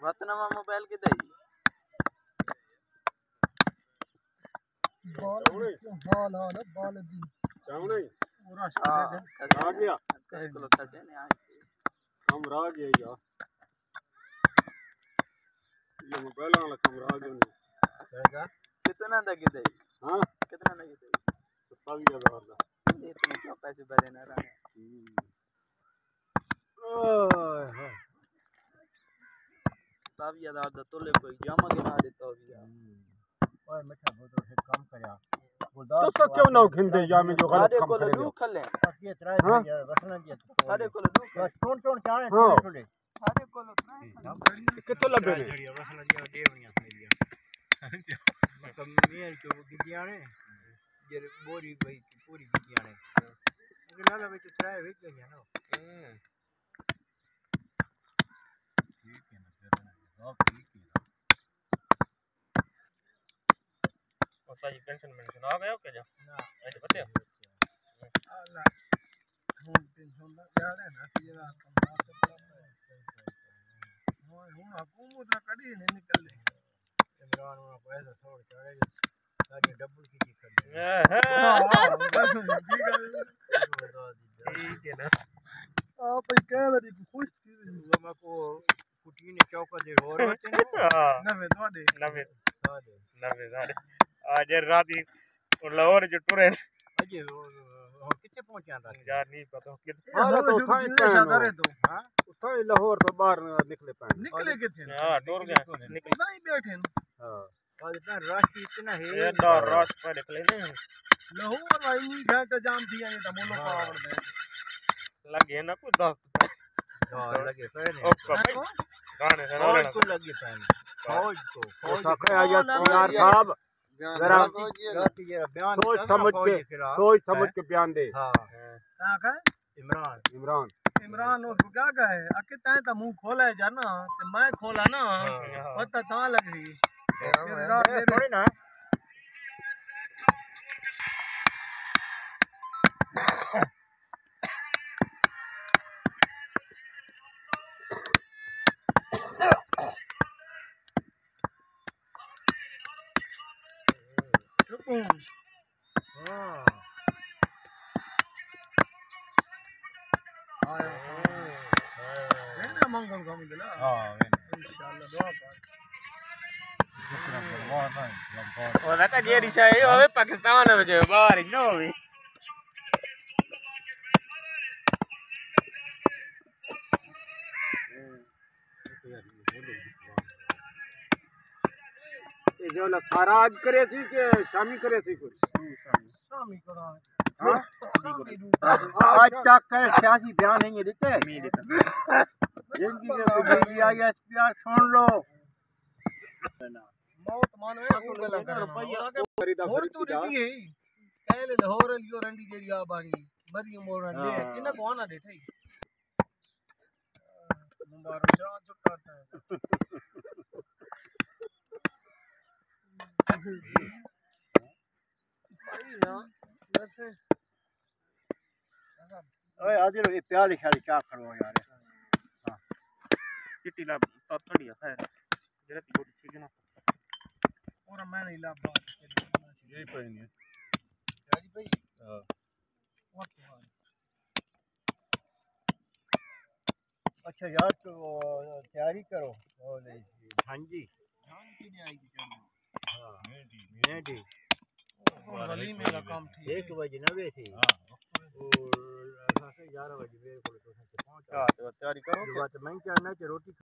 वतनमा mobile के दई बाल बाल दी सामने पूरा शोधे दे आ गया कहे को खसे ने आ हम रह गए या ये मोबाइल वाला कमरा आ गया नहीं कितना दगी दई हां कितना दगी दई 27,000 का ये तुम क्यों पैसे भरे ना रहा ओए 27,000 दा तोले कोई जामा गिना देता हो गया ओए मिठा बहुत है काम करया तो क्यों ना खिंदे या में जो गलत काम करे दू खले ये तरा वसना दिया सारे को दू टोन चाहे टोले सारे को कितो लबे ने वसना दिया देवनिया मेरिया मतलब मैं जो गिदियाने ये बोरी भाई पूरी गिदियाने लाला में तरा है गया ना ठीक है ना सब ठीक है और सारी पेंशन आ गया क्या जा ना ऐसे बताओ अल्लाह हम टेंशन ना जा रहे ना सीधा कम से हम हुकूमत ना कड़ी नहीं निकल ले इमरान वाला पैसा छोड़ चढ़े सारी डबल की कर ठीक है ना आप कह रही खुश थी मैं को कुटी ने चौका दे और होते ना नवे दे आज रात ही लाहौर जो टुरे अजे और कितने पहुंचा था यार नहीं पता कितने तो थाई करे तो हां थाई लाहौर तो बाहर निकले पाए निकले कितने हां डोर गया निकल नहीं बैठे हां आज इतना राष्ट्र इतना है ये डोर रश पर निकले ना लाहौर भाई नहीं घंटे जाम थी ये तो मोलो पावर दे लगे ना कुछ 10 और लगे पहले ओके भाई गाने सुना लेना को लगे पहले फौज को सके आया यार साहब जरा सोच समझ के बयान दे हां क्या कहे इमरान उसको क्या कहे अके तय तो मुंह खोला है जाना तो मैं खोला ना पता था लग रही थोड़ी ना हां मैंने मंगल को मिला हां इंशाल्लाह दुआ कर जितना परवाह नहीं और ना जे दिशा है होवे पाकिस्तान में जो बाहर ही ना होवे ये जो ना सारा आज करे सी के शामी करे सी कुछ शामी करा हां आज तक के सियासी बयान नहीं देते जिंदगी के बिजली आ गया प्यार सुन लो मौत मानवे गला कर रुपया और तू रीति है कहले लाहौर लियो रंडी जेरिया बानी बरी मोर ले इना को ना देठई मुबारक शाह चुटाता है भाई ना वैसे ओए आज ये प्यार लिखा क्या करो यार हां चिट्ठी ला थोड़ी है जरा ती बोली ठीक है ना और मैं नहीं ला बात यही पहनी है राजी भाई हां और अच्छा यार तो तैयारी करो और हां जी नहीं आएगी हां मेडी वली मेरा काम थी 1 बजे ना वे थी हां और 11 बजे मेरे को तो पहुंचा तो तैयारी करो बात मैं क्या ना रोटी